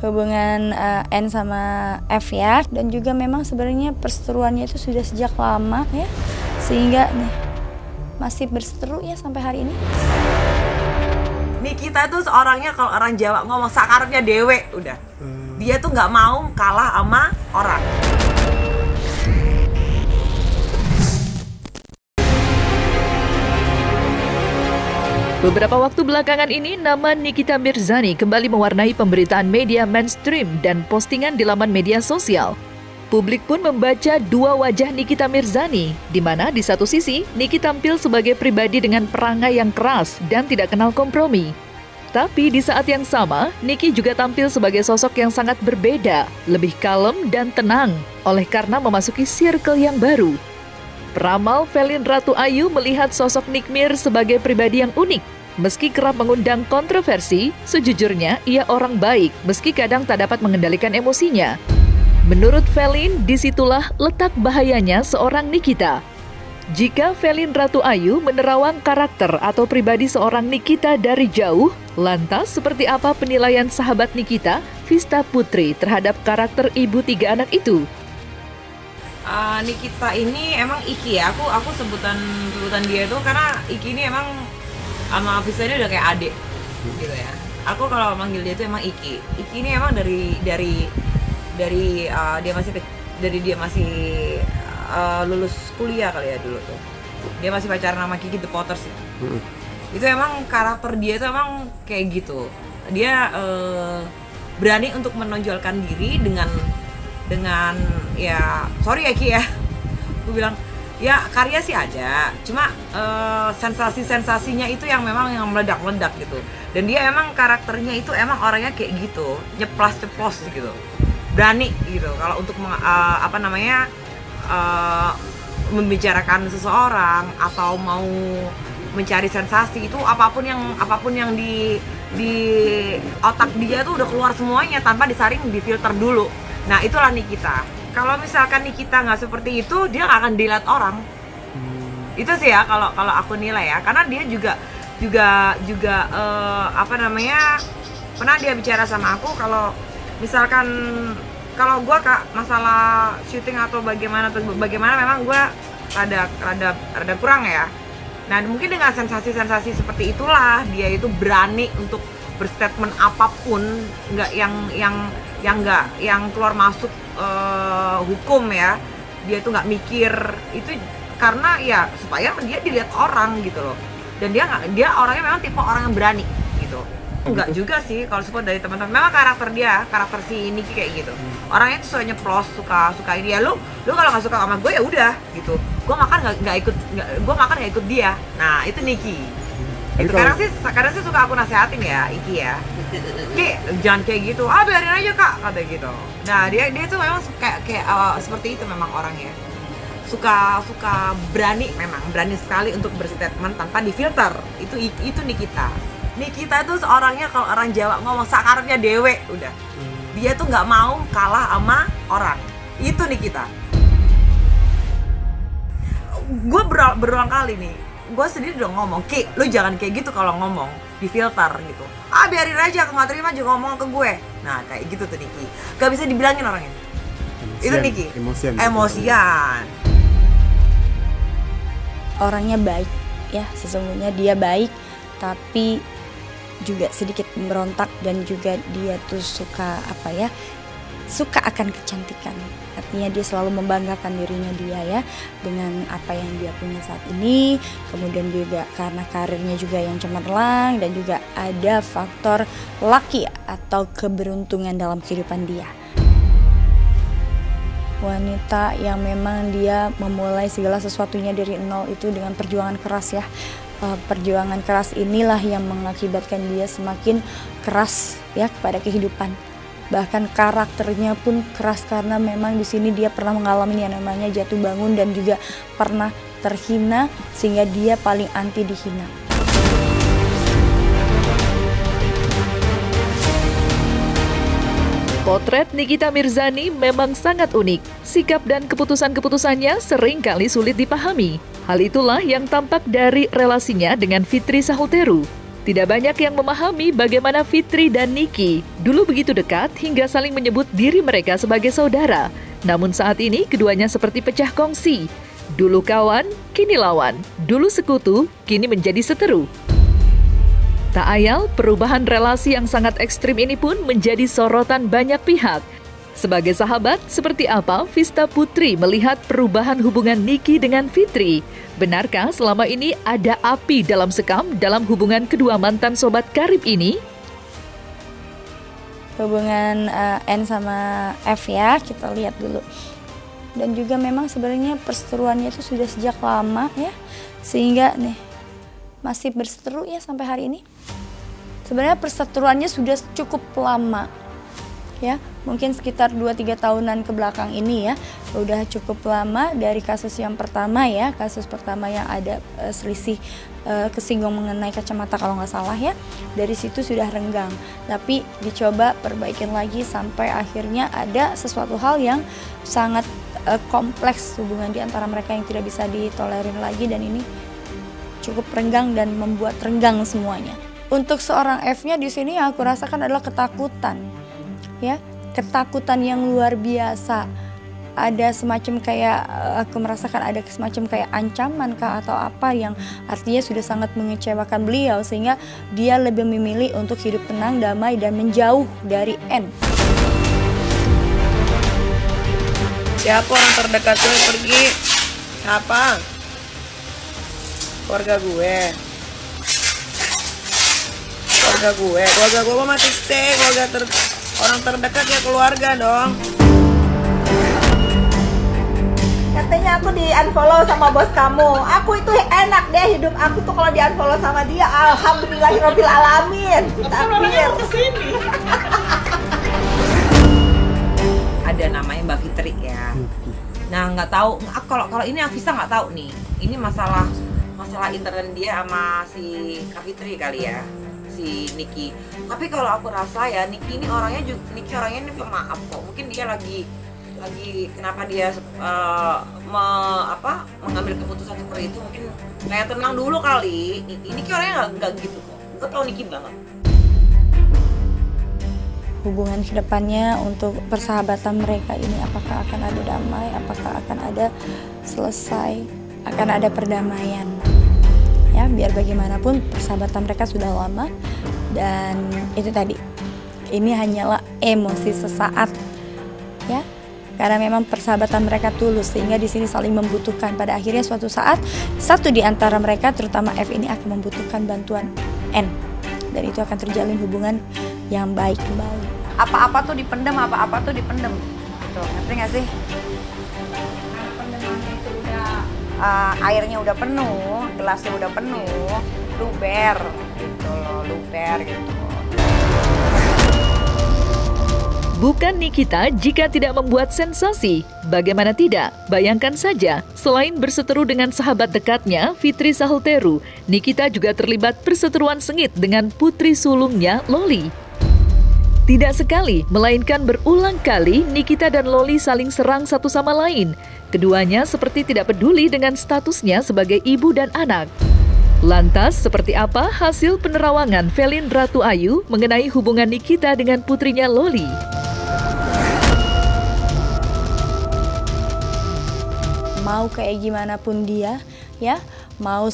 hubungan N sama F ya, dan juga memang sebenarnya perseteruannya itu sudah sejak lama ya, sehingga nih masih berseteru ya sampai hari ini. Nikita tuh orangnya, kalau orang Jawa ngomong sakarepnya dewe, udah. Dia tuh nggak mau kalah sama orang. Beberapa waktu belakangan ini, nama Nikita Mirzani kembali mewarnai pemberitaan media mainstream dan postingan di laman media sosial. Publik pun membaca dua wajah Nikita Mirzani, di mana di satu sisi, Niki tampil sebagai pribadi dengan perangai yang keras dan tidak kenal kompromi. Tapi di saat yang sama, Niki juga tampil sebagai sosok yang sangat berbeda, lebih kalem dan tenang, oleh karena memasuki circle yang baru. Peramal Velin Ratu Ayu melihat sosok Nikmir sebagai pribadi yang unik. Meski kerap mengundang kontroversi, sejujurnya ia orang baik meski kadang tak dapat mengendalikan emosinya. Menurut Velin, disitulah letak bahayanya seorang Nikita. Jika Velin Ratu Ayu menerawang karakter atau pribadi seorang Nikita dari jauh, lantas seperti apa penilaian sahabat Nikita, Vista Putri, terhadap karakter ibu 3 anak itu? Nikita ini emang Iki ya, aku sebutan dia itu karena Iki ini emang sama Vista ini udah kayak adik gitu ya. Aku kalau manggil dia itu emang Iki. Iki ini emang dari dia masih lulus kuliah kali ya dulu tuh. Dia masih pacaran sama Kiki The Potters ya. Itu emang karakter dia itu emang kayak gitu. Dia berani untuk menonjolkan diri dengan ya sorry ya Ki ya, gue bilang ya karya sih ada, cuma sensasi-sensasinya itu yang memang yang meledak-meledak gitu. Dan dia emang karakternya itu emang orangnya kayak gitu, nyeplos-ceplos gitu, berani gitu kalau untuk membicarakan seseorang atau mau mencari sensasi itu apapun yang di otak dia tuh udah keluar semuanya tanpa disaring, difilter dulu. Nah itulah Nikita. Kalau misalkan Nikita nggak seperti itu, dia nggak akan dilihat orang. Itu sih ya kalau aku nilai ya, karena dia juga pernah dia bicara sama aku kalau misalkan kalau gue Kak masalah syuting atau bagaimana memang gue rada kurang ya. Nah mungkin dengan sensasi seperti itulah dia itu berani untuk berstatement apapun, nggak yang keluar masuk hukum ya. Dia tuh nggak mikir itu karena ya supaya dia dilihat orang gitu loh. Dan dia orangnya memang tipe orang yang berani gitu. Enggak juga sih kalau support dari teman-teman. Memang karakter si Niki kayak gitu. Orangnya tuh suka nyeplos, suka ini ya. Lu kalau nggak suka sama gue ya udah gitu. Gue makan nggak ikut dia. Nah itu Niki. Itu kadang sih suka aku nasehatin ya Iki ya. Ki jangan kayak gitu. Biarin aja Kak kata gitu. Nah dia tuh memang kayak seperti itu memang orangnya. Suka berani sekali untuk berstatement tanpa difilter. Itu Nikita. Nikita tuh seorangnya kalau orang Jawa ngomong sakarepnya dewe, udah. Dia tuh nggak mau kalah sama orang. Itu Nikita. Gue berulang kali nih, gue sendiri udah ngomong, Ki, lu jangan kayak gitu kalau ngomong, difilter gitu. Biarin aja, aku nggak terima juga ngomong ke gue. Nah kayak gitu tuh Niki, gak bisa dibilangin orangnya. Itu Niki, emosian. Orangnya baik ya, sesungguhnya dia baik, tapi juga sedikit memberontak dan juga dia tuh suka akan kecantikan. Artinya dia selalu membanggakan dirinya dia ya dengan apa yang dia punya saat ini. Kemudian juga karena karirnya juga yang cemerlang dan juga ada faktor lucky atau keberuntungan dalam kehidupan dia. Wanita yang memang dia memulai segala sesuatunya dari nol itu dengan perjuangan keras ya. Perjuangan keras inilah yang mengakibatkan dia semakin keras ya kepada kehidupan. Bahkan karakternya pun keras karena memang di sini dia pernah mengalami yang namanya jatuh bangun dan juga pernah terhina sehingga dia paling anti dihina. Potret Nikita Mirzani memang sangat unik. Sikap dan keputusan-keputusannya seringkali sulit dipahami. Hal itulah yang tampak dari relasinya dengan Fitri Sahuteru. Tidak banyak yang memahami bagaimana Fitri dan Niki dulu begitu dekat hingga saling menyebut diri mereka sebagai saudara. Namun saat ini keduanya seperti pecah kongsi. Dulu kawan, kini lawan. Dulu sekutu, kini menjadi seteru. Tak ayal, perubahan relasi yang sangat ekstrim ini pun menjadi sorotan banyak pihak. Sebagai sahabat, seperti apa Vista Putri melihat perubahan hubungan Niki dengan Fitri? Benarkah selama ini ada api dalam sekam dalam hubungan kedua mantan sobat karib ini? Hubungan N sama F ya, kita lihat dulu. Dan juga memang sebenarnya perseteruannya itu sudah sejak lama ya, sehingga nih masih berseteru ya sampai hari ini. Sebenarnya perseteruannya sudah cukup lama ya, mungkin sekitar 2-3 tahunan ke belakang ini ya, udah cukup lama dari kasus yang pertama ya, kasus pertama yang ada selisih kesinggung mengenai kacamata kalau nggak salah ya, dari situ sudah renggang, tapi dicoba perbaikin lagi sampai akhirnya ada sesuatu hal yang sangat kompleks hubungan di antara mereka yang tidak bisa ditolerin lagi, dan ini cukup renggang dan membuat renggang semuanya. Untuk seorang F-nya di sini yang aku rasakan adalah ketakutan. Ya, ketakutan yang luar biasa. Ada semacam kayak aku merasakan ada semacam kayak ancaman kah atau apa yang artinya sudah sangat mengecewakan beliau, sehingga dia lebih memilih untuk hidup tenang, damai, dan menjauh dari N. Siapa orang terdekat gue pergi? Siapa? Keluarga gue. Keluarga gue mati stay. Orang terdekat ya keluarga dong. Katanya aku di unfollow sama bos kamu. Aku itu enak deh hidup aku tuh kalau di unfollow sama dia. Alhamdulillahirabbil alamin. Takbir. Ada namanya Mbak Fitri ya. Nah nggak tahu kalau ini Afisa nggak tahu nih. Ini masalah intern dia sama si Kak Fitri kali ya, si Niki. Tapi kalau aku rasa ya Niki orangnya ini pemaaf kok. Mungkin dia lagi kenapa dia mengambil keputusan seperti itu, mungkin kayak tenang dulu kali. Niki orangnya nggak gitu kok. Gue tau Niki banget. Hubungan kedepannya untuk persahabatan mereka ini, apakah akan ada damai, apakah akan ada selesai, akan ada perdamaian. Ya, biar bagaimanapun persahabatan mereka sudah lama, dan itu tadi, ini hanyalah emosi sesaat, ya, karena memang persahabatan mereka tulus sehingga di sini saling membutuhkan. Pada akhirnya suatu saat satu di antara mereka, terutama F ini, akan membutuhkan bantuan N, dan itu akan terjalin hubungan yang baik kembali. Apa-apa tuh dipendem, Tuh, ngerti nggak sih? Pendemannya itu udah airnya udah penuh, gelasnya udah penuh, luber gitu loh, gitu. Bukan Nikita jika tidak membuat sensasi. Bagaimana tidak? Bayangkan saja, selain berseteru dengan sahabat dekatnya, Fitri Sahuteru, Nikita juga terlibat perseteruan sengit dengan putri sulungnya, Loli. Tidak sekali, melainkan berulang kali Nikita dan Loli saling serang satu sama lain. Keduanya seperti tidak peduli dengan statusnya sebagai ibu dan anak. Lantas, seperti apa hasil penerawangan Velin Ratu Ayu mengenai hubungan Nikita dengan putrinya Loli? Mau kayak gimana pun dia, ya, mau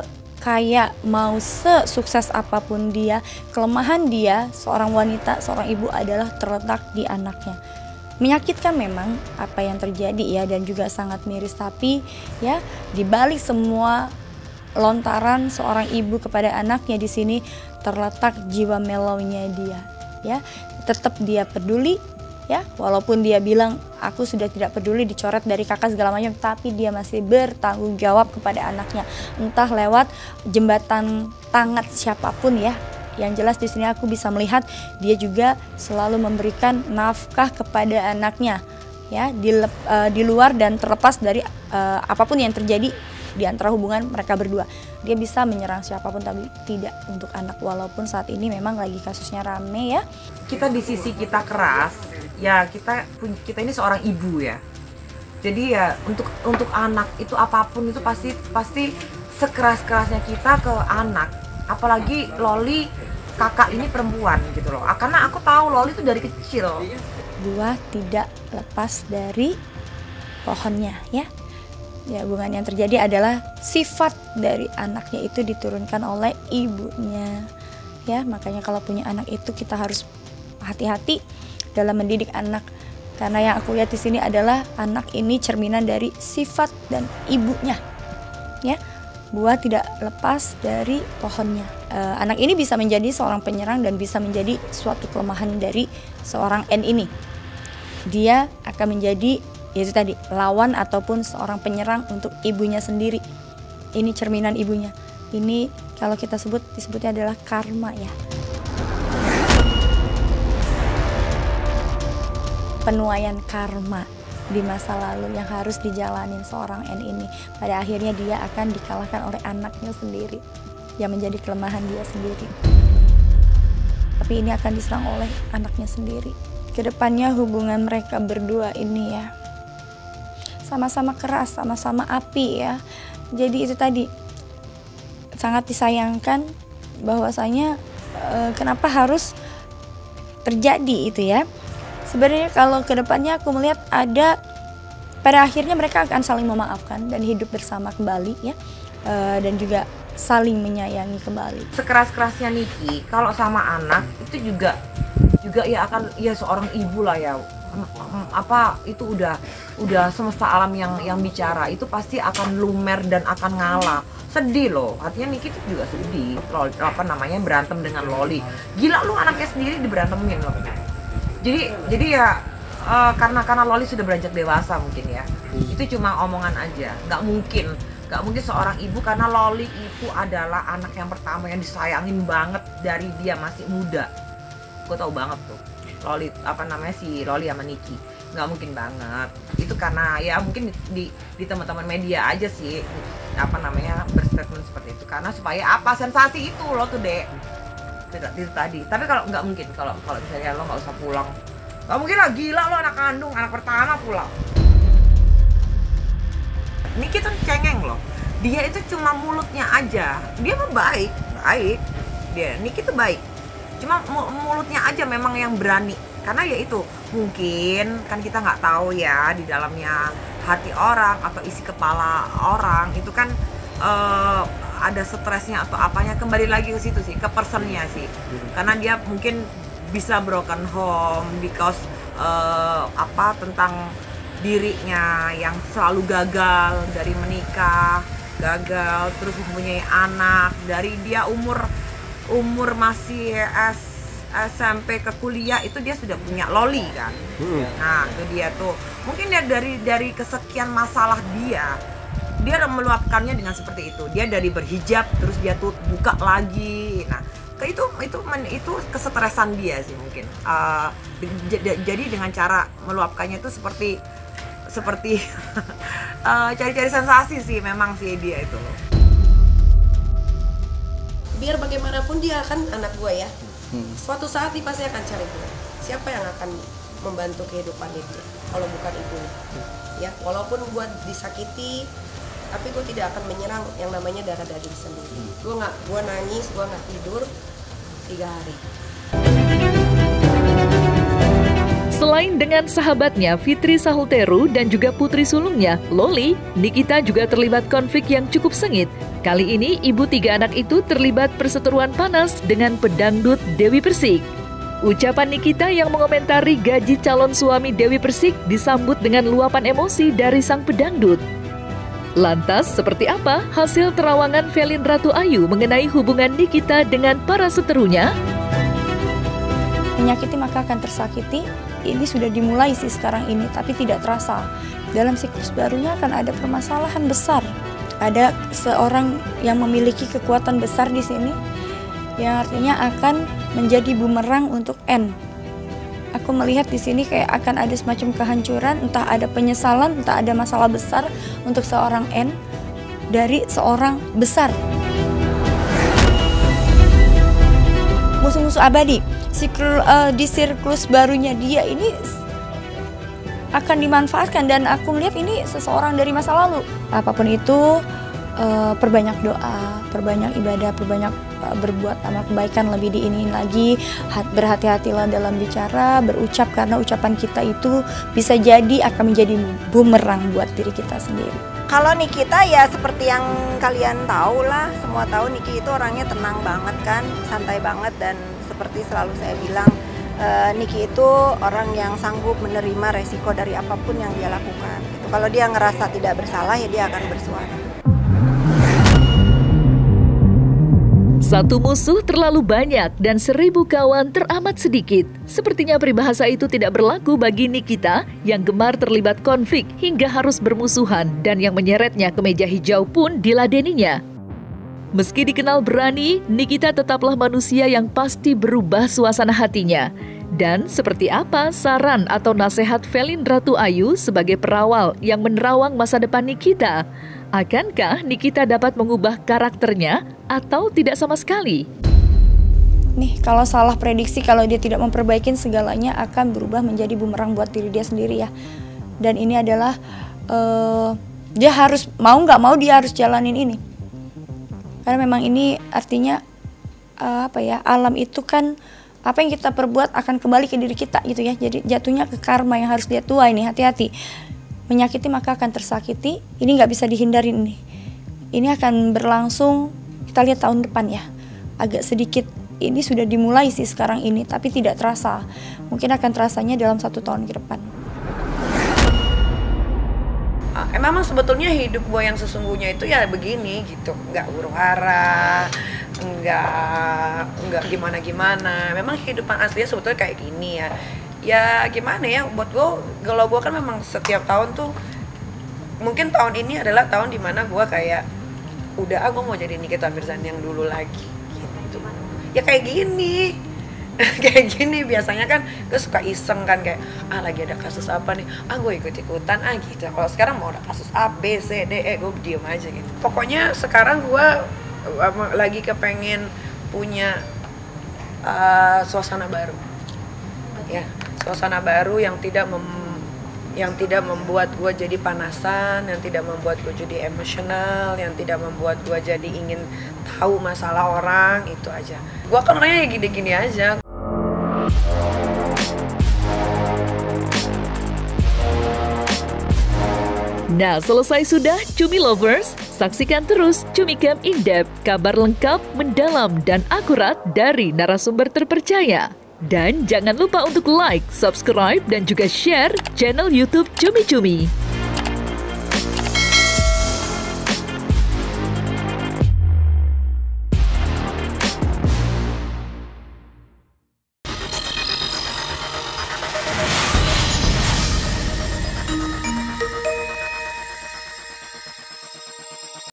sukses apapun dia, kelemahan dia, seorang wanita, seorang ibu adalah terletak di anaknya. Menyakitkan memang apa yang terjadi ya, dan juga sangat miris, tapi ya di balik semua lontaran seorang ibu kepada anaknya di sini terletak jiwa melownya dia, ya. Tetap dia peduli, ya, walaupun dia bilang aku sudah tidak peduli, dicoret dari kakak segala macam, tapi dia masih bertanggung jawab kepada anaknya, entah lewat jembatan tangan siapapun ya. Yang jelas di sini aku bisa melihat dia juga selalu memberikan nafkah kepada anaknya, ya, di luar dan terlepas dari apapun yang terjadi di antara hubungan mereka berdua. Dia bisa menyerang siapapun, tapi tidak untuk anak, walaupun saat ini memang lagi kasusnya rame ya. Kita di sisi kita keras, ya kita ini seorang ibu ya. Jadi ya untuk anak itu apapun itu pasti sekeras-kerasnya kita ke anak, apalagi Loli kakak ini perempuan gitu loh. Karena aku tahu Loli itu dari kecil. Buah tidak lepas dari pohonnya ya. Ya, hubungan yang terjadi adalah sifat dari anaknya itu diturunkan oleh ibunya. Ya, makanya kalau punya anak itu kita harus hati-hati dalam mendidik anak. Karena yang aku lihat di sini adalah anak ini cerminan dari sifat dan ibunya. Ya, buah tidak lepas dari pohonnya. Anak ini bisa menjadi seorang penyerang dan bisa menjadi suatu kelemahan dari seorang N ini. Dia akan menjadi yaitu tadi lawan ataupun seorang penyerang untuk ibunya sendiri. Ini cerminan ibunya. Ini kalau kita disebutnya adalah karma ya. Penuaian karma di masa lalu yang harus dijalanin seorang N ini. Pada akhirnya dia akan dikalahkan oleh anaknya sendiri yang menjadi kelemahan dia sendiri. Tapi ini akan diserang oleh anaknya sendiri. Kedepannya hubungan mereka berdua ini ya sama-sama keras, sama-sama api ya. Jadi itu tadi sangat disayangkan bahwasanya kenapa harus terjadi itu ya. Sebenarnya kalau kedepannya aku melihat ada pada akhirnya mereka akan saling memaafkan dan hidup bersama kembali ya, dan juga saling menyayangi kembali. Sekeras-kerasnya Niki kalau sama anak itu juga ya akan ya seorang ibu lah ya. Apa itu udah semesta alam yang bicara, itu pasti akan lumer dan akan ngalah. Sedih loh, artinya Niki tuh juga sedih. Berantem dengan Loli. Gila lu, anaknya sendiri diberantemin loh. Jadi ya karena Loli sudah beranjak dewasa mungkin ya. Itu cuma omongan aja. Gak mungkin seorang ibu, karena Loli itu adalah anak yang pertama yang disayangin banget dari dia masih muda. Gue tau banget tuh. Loli si Loli sama Niki nggak mungkin banget. Itu karena ya mungkin di teman-teman media aja sih berstatement seperti itu, karena supaya sensasi itu lo tuh dek itu tadi. Tapi kalau nggak mungkin kalau misalnya lo nggak usah pulang, nggak mungkin lah, gila lo anak kandung, anak pertama pulang. Niki tuh cengeng loh, dia itu cuma mulutnya aja, dia mah baik dia. Niki tuh baik, cuma mulutnya aja memang yang berani. Karena ya itu mungkin kan kita nggak tahu ya di dalamnya hati orang atau isi kepala orang itu kan ada stresnya atau apanya. Kembali lagi ke situ sih, ke personnya sih. Karena dia mungkin bisa broken home because tentang dirinya yang selalu gagal dari menikah, gagal terus mempunyai anak dari dia umur masih SMP ke kuliah itu dia sudah punya Loli kan. Nah itu dia tuh mungkin dia dari kesekian masalah dia meluapkannya dengan seperti itu. Dia dari berhijab terus dia tuh buka lagi. Nah itu kesetresan dia sih mungkin. Jadi dengan cara meluapkannya itu seperti cari-cari sensasi sih memang sih dia itu. Biar bagaimanapun dia kan anak gue ya. Suatu saat dia pasti akan cari gue. Siapa yang akan membantu kehidupannya dia kalau bukan ibunya? Ya, walaupun gue disakiti, tapi gue tidak akan menyerang yang namanya darah daging sendiri. Gue nangis, gue nggak tidur 3 hari. Selain dengan sahabatnya Fitri Sahulteru dan juga putri sulungnya, Loli, Nikita juga terlibat konflik yang cukup sengit. Kali ini, ibu 3 anak itu terlibat perseteruan panas dengan pedangdut Dewi Persik. Ucapan Nikita yang mengomentari gaji calon suami Dewi Persik disambut dengan luapan emosi dari sang pedangdut. Lantas, seperti apa hasil terawangan Velin Ratu Ayu mengenai hubungan Nikita dengan para seterunya? Menyakiti maka akan tersakiti. Ini sudah dimulai sih sekarang ini, tapi tidak terasa. Dalam siklus barunya akan ada permasalahan besar. Ada seorang yang memiliki kekuatan besar di sini, yang artinya akan menjadi bumerang untuk N. Aku melihat di sini kayak akan ada semacam kehancuran, entah ada penyesalan, entah ada masalah besar untuk seorang N dari seorang besar. Musuh-musuh abadi. Di siklus barunya dia ini akan dimanfaatkan, dan aku melihat ini seseorang dari masa lalu. Apapun itu, perbanyak doa, perbanyak ibadah, perbanyak berbuat amal kebaikan lebih diinin lagi, berhati-hatilah dalam bicara, berucap, karena ucapan kita itu bisa jadi akan menjadi bumerang buat diri kita sendiri. Kalau Nikita ya seperti yang kalian tahu lah, semua tahu Niki itu orangnya tenang banget kan, santai banget, dan seperti selalu saya bilang, Niki itu orang yang sanggup menerima resiko dari apapun yang dia lakukan. Gitu. Kalau dia ngerasa tidak bersalah ya dia akan bersuara. Satu musuh terlalu banyak dan 1000 kawan teramat sedikit. Sepertinya peribahasa itu tidak berlaku bagi Nikita yang gemar terlibat konflik hingga harus bermusuhan dan yang menyeretnya ke meja hijau pun diladeninya. Meski dikenal berani, Nikita tetaplah manusia yang pasti berubah suasana hatinya. Dan seperti apa saran atau nasihat Velin Ratu Ayu sebagai perawal yang menerawang masa depan Nikita? Akankah Nikita dapat mengubah karakternya atau tidak sama sekali? Nih, kalau salah prediksi, kalau dia tidak memperbaiki segalanya akan berubah menjadi bumerang buat diri dia sendiri ya. Dan ini adalah dia harus mau nggak mau dia harus jalanin ini. Karena memang ini artinya alam itu kan apa yang kita perbuat akan kembali ke diri kita gitu ya. Jadi jatuhnya ke karma yang harus dia tuai nih, hati-hati. Menyakiti maka akan tersakiti, ini nggak bisa dihindarin nih. Ini akan berlangsung, kita lihat tahun depan ya. Agak sedikit, ini sudah dimulai sih sekarang ini, tapi tidak terasa. Mungkin akan terasanya dalam 1 tahun ke depan. Memang sebetulnya hidup gue yang sesungguhnya itu ya begini gitu, nggak huru-hara, nggak gimana-gimana. Memang kehidupan aslinya sebetulnya kayak gini ya. Ya gimana ya, buat gue, kalau gue kan memang setiap tahun tuh, mungkin tahun ini adalah tahun dimana gue kayak udah gue mau jadi Nikita Mirzani yang dulu lagi gitu. Ya kayak gini kayak gini biasanya kan gue suka iseng kan, kayak lagi ada kasus apa nih, gue ikut-ikutan gitu. Kalau sekarang mau ada kasus A, B, C, D, E, gue diem aja gitu. Pokoknya sekarang gue lagi kepengen punya suasana baru ya, suasana baru yang tidak membuat gue jadi panasan, yang tidak membuat gue jadi emosional, yang tidak membuat gue jadi ingin tahu masalah orang, itu aja. Gue kan orangnya gini-gini aja. Nah, selesai sudah Cumi Lovers. Saksikan terus Cumi Camp In-Depth, kabar lengkap, mendalam, dan akurat dari narasumber terpercaya. Dan jangan lupa untuk like, subscribe, dan juga share channel YouTube Cumi Cumi.